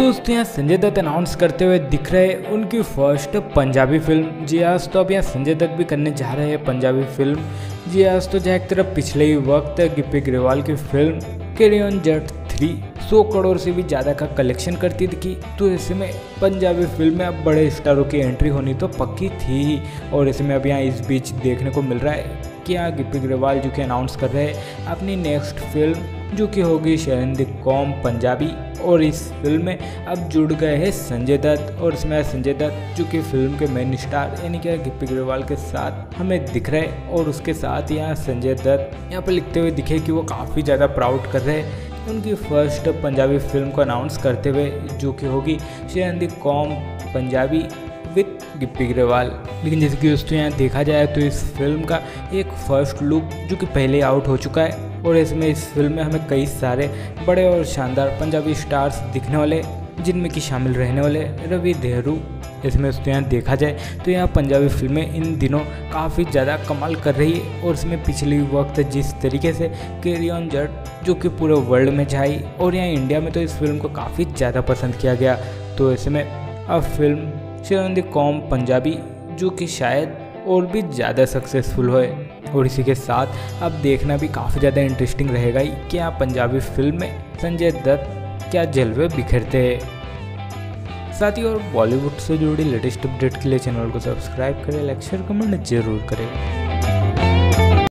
दोस्तों यहाँ संजय दत्त अनाउंस करते हुए दिख रहे हैं उनकी फर्स्ट पंजाबी फिल्म। जी आज तो अब यहाँ संजय दत्त भी करने जा रहे हैं पंजाबी फिल्म। जी आज तो जहाँ एक तरफ पिछले ही वक्त गिप्पी ग्रेवाल की film carry on Jatt 3 100 crore से भी ज़्यादा का कलेक्शन करती थी, तो ऐसे में पंजाबी फिल्म में अब बड़े स्टारों की एंट्री होनी तो पक्की थी ही। और ऐसे में अब यहाँ इस बीच देखने को मिल रहा है कि यहाँ गिप्पी ग्रेवाल जो कि अनाउंस कर रहे हैं अपनी नेक्स्ट फिल्म जो कि होगी शेर द कॉम पंजाबी। और इस फिल्म में अब जुड़ गए हैं संजय दत्त, और इसमें संजय दत्त जो कि फिल्म के मेन स्टार यानी कि गिप्पी ग्रेवाल के साथ हमें दिख रहे हैं। और उसके साथ यहाँ संजय दत्त यहाँ पर लिखते हुए दिखे कि वो काफ़ी ज़्यादा प्राउड कर रहे हैं उनकी फर्स्ट पंजाबी फिल्म को अनाउंस करते हुए, जो कि होगी शेर द कॉम पंजाबी विद गिप्पी ग्रेवाल। लेकिन जैसे कि दोस्तों यहाँ देखा जाए तो इस फिल्म का एक फर्स्ट लुक जो कि पहले आउट हो चुका है, और इसमें इस फिल्म में हमें कई सारे बड़े और शानदार पंजाबी स्टार्स दिखने वाले, जिनमें कि शामिल रहने वाले रवि देहरू। इसमें दोस्तों यहाँ देखा जाए तो यहाँ पंजाबी फिल्में इन दिनों काफ़ी ज़्यादा कमाल कर रही है। और इसमें पिछले वक्त जिस तरीके से कैरी ऑन जट जो कि पूरे वर्ल्ड में छाई, और यहाँ इंडिया में तो इस फिल्म को काफ़ी ज़्यादा पसंद किया गया, तो ऐसे में अब फिल्म शेर द कॉम पंजाबी जो कि शायद और भी ज़्यादा सक्सेसफुल होए। और इसी के साथ अब देखना भी काफ़ी ज़्यादा इंटरेस्टिंग रहेगा ही कि यहाँ पंजाबी फिल्म में संजय दत्त क्या जलवे बिखेरते हैं। साथ ही और बॉलीवुड से जुड़ी लेटेस्ट अपडेट के लिए चैनल को सब्सक्राइब करें, लाइक शेयर कमेंट जरूर करें।